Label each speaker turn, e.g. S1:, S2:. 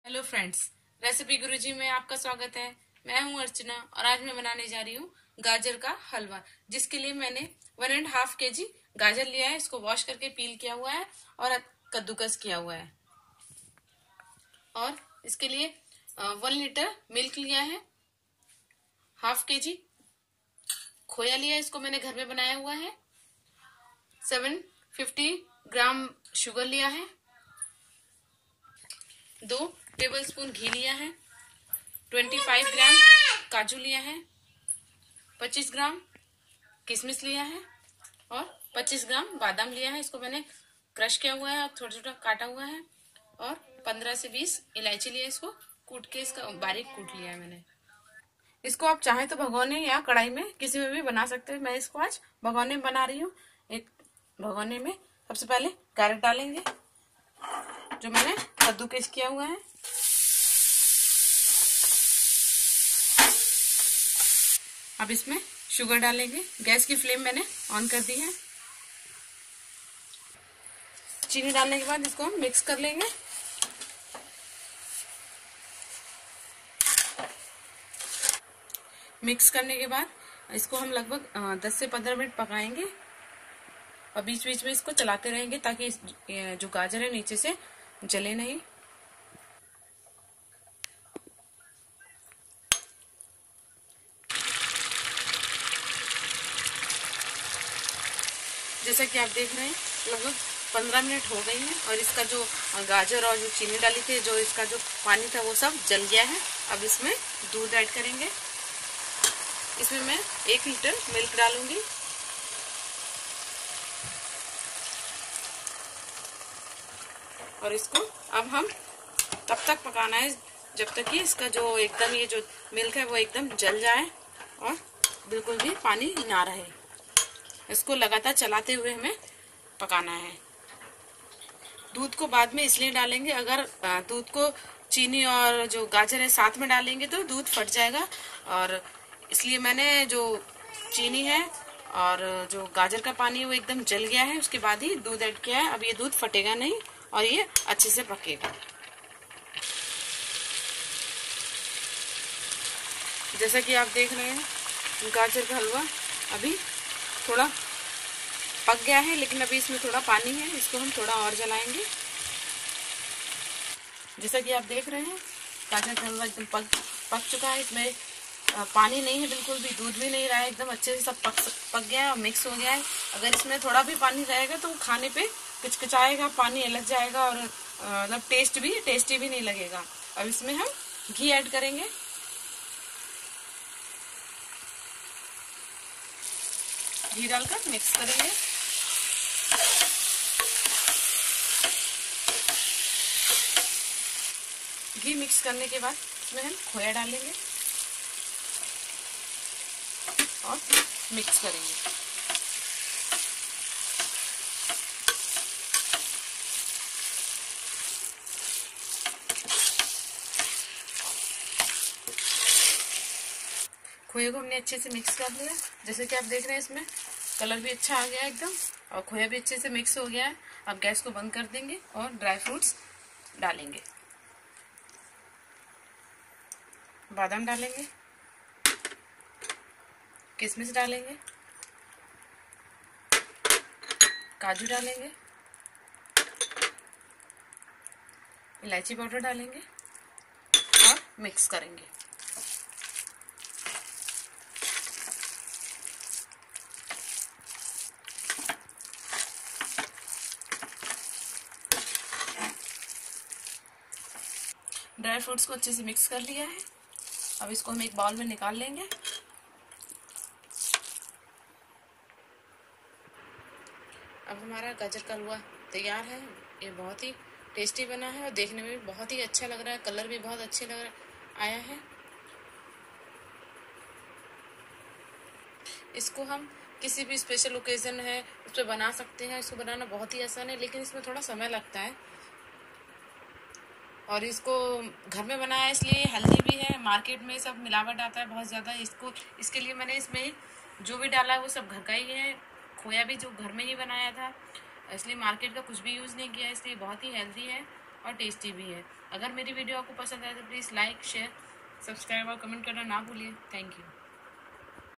S1: Hello friends, recipe गुरुजी में आपका स्वागत है। मैं हूं अर्चना और आज मैं बनाने जा रही हूं गाजर का हलवा, जिसके लिए मैंने 1.5 kg गाजर लिया है। इसको वॉश करके पील किया हुआ है और कद्दूकस किया हुआ है। और इसके लिए 1 लीटर मिल्क लिया है, 1/2 kg खोया लिया है, इसको मैंने घर में बनाया हुआ है। 750 ग्राम शुगर लिया है, 2 टेबलस्पून घी लिया है, 25 ग्राम काजू लिया है, 25 ग्राम किशमिश लिया है और 25 ग्राम बादाम लिया है। इसको मैंने क्रश किया हुआ है और छोटा छोटा काटा हुआ है। और 15 से 20 इलायची लिया है, इसको कूट के इसका बारीक कूट लिया है मैंने। इसको आप चाहें तो भगोने या कढ़ाई में किसी में भी बना सकते हैं। मैं इसको आज भगोने में बना रही हूँ। एक भगोने में सबसे पहले कैरेट डालेंगे जो मैंने कद्दूकस किया हुआ है। अब इसमें शुगर डालेंगे। गैस की फ्लेम मैंने ऑन कर दी है। चीनी डालने के बाद इसको हम मिक्स कर लेंगे। मिक्स करने के बाद इसको हम लगभग 10 से 15 मिनट पकाएंगे और बीच बीच में इसको चलाते रहेंगे ताकि जो गाजर है नीचे से जले नहीं। जैसा कि आप देख रहे हैं लगभग 15 मिनट हो गई हैं और इसका जो गाजर और जो चीनी डाली थी, जो इसका जो पानी था वो सब जल गया है। अब इसमें दूध ऐड करेंगे। इसमें मैं 1 लीटर मिल्क डालूंगी। और इसको अब हम तब तक पकाना है जब तक कि इसका जो एकदम ये जो मिल्क है वो एकदम जल जाए और बिल्कुल भी पानी ना रहे। इसको लगातार चलाते हुए हमें पकाना है। दूध को बाद में इसलिए डालेंगे, अगर दूध को चीनी और जो गाजर है साथ में डालेंगे तो दूध फट जाएगा। और इसलिए मैंने जो चीनी है और जो गाजर का पानी है वो एकदम जल गया है, उसके बाद ही दूध ऐड किया है। अब ये दूध फटेगा नहीं और ये अच्छे से पकेगा। जैसा कि आप देख रहे हैं गाजर का हलवा अभी थोड़ा पक गया है, लेकिन अभी इसमें थोड़ा पानी है। इसको हम थोड़ा और जलाएंगे। जैसा कि आप देख रहे हैं गाजर का हलवा एकदम पक चुका है। इसमें पानी नहीं है बिल्कुल भी, दूध भी नहीं रहा है, एकदम अच्छे से सब पक गया है और मिक्स हो गया है। अगर इसमें थोड़ा भी पानी रहेगा तो खाने पे किचकिचाएगा, पानी अलग जाएगा और मतलब टेस्टी भी नहीं लगेगा। अब इसमें हम घी ऐड करेंगे। घी डालकर मिक्स करेंगे। घी मिक्स करने के बाद इसमें हम खोया डालेंगे और मिक्स करेंगे। खोए को हमने अच्छे से मिक्स कर लिया। जैसे कि आप देख रहे हैं इसमें कलर भी अच्छा आ गया है एकदम और खोया भी अच्छे से मिक्स हो गया है। अब गैस को बंद कर देंगे और ड्राई फ्रूट्स डालेंगे। बादाम डालेंगे, किशमिश डालेंगे, काजू डालेंगे, इलायची पाउडर डालेंगे और मिक्स करेंगे। ड्राई फ्रूट्स को अच्छे से मिक्स कर लिया है। अब इसको हम एक बाउल में निकाल लेंगे। अब हमारा गाजर का हलवा तैयार है। ये बहुत ही टेस्टी बना है और देखने में भी बहुत ही अच्छा लग रहा है। कलर भी बहुत अच्छे आया है। इसको हम किसी भी स्पेशल ओकेजन है उस पर बना सकते हैं। इसको बनाना बहुत ही आसान है, लेकिन इसमें थोड़ा समय लगता है। और इसको घर में बनाया है इसलिए हेल्दी भी है। मार्केट में सब मिलावट आता है बहुत ज़्यादा। इसके लिए मैंने इसमें जो भी डाला है वो सब घर का ही है। खोया भी जो घर में ही बनाया था, इसलिए मार्केट का कुछ भी यूज़ नहीं किया, इसलिए बहुत ही हेल्दी है और टेस्टी भी है। अगर मेरी वीडियो आपको पसंद आए तो प्लीज़ लाइक, शेयर, सब्सक्राइब और कमेंट करना ना भूलिए। Thank you.